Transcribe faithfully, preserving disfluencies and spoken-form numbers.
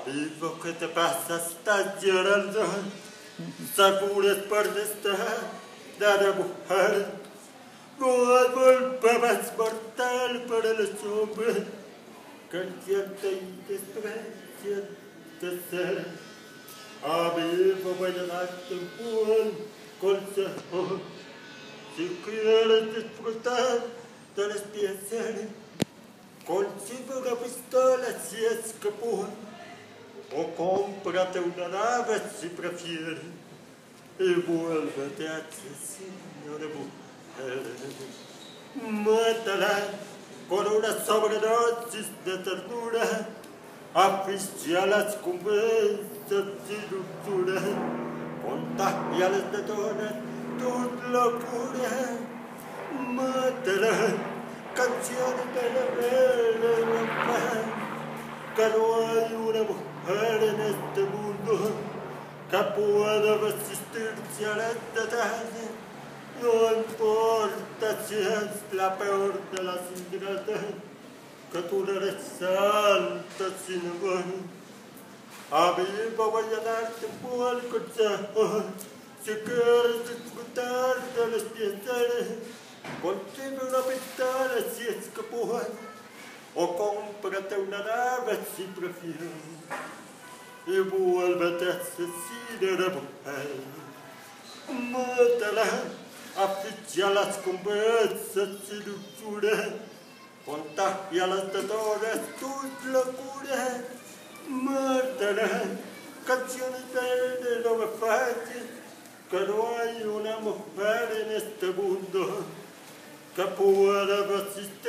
vivo, ¿qué te pasa? Estás llorando. Sabores por estar, dada mujer. No hay golpe más mortal para los hombres que el siente y desprecia de ser. A vivo voy a darte un buen consejo. Si quieres disfrutar de los placeres, consigue una pistola si es que puedes, o cómprate una nave si prefieres, y vuélvete asesino de mujeres. Mátala con una sobredosis de ternura, aficialas con besos y dulzura, contagiales de todas tus locuras. Mátala, canciones de la verdad, que no hay una mujer en este mundo que pueda resistirse a la detalles. No importa si es la peor de las ingratas, que tú no eres santa sin embargo. A mí voy a darte un buen consejo. Si quieres disfrutar de los placeres, consigue una pistola si es que puedes, o cómprate una nave si prefieres, y vuélvete asesino de mujer. Mátala, aficialas con besos y dulzura, contagialas de todas tus locuras. Mátala, canciones de no me falles, que no hay una mujer en este mundo que pueda resistir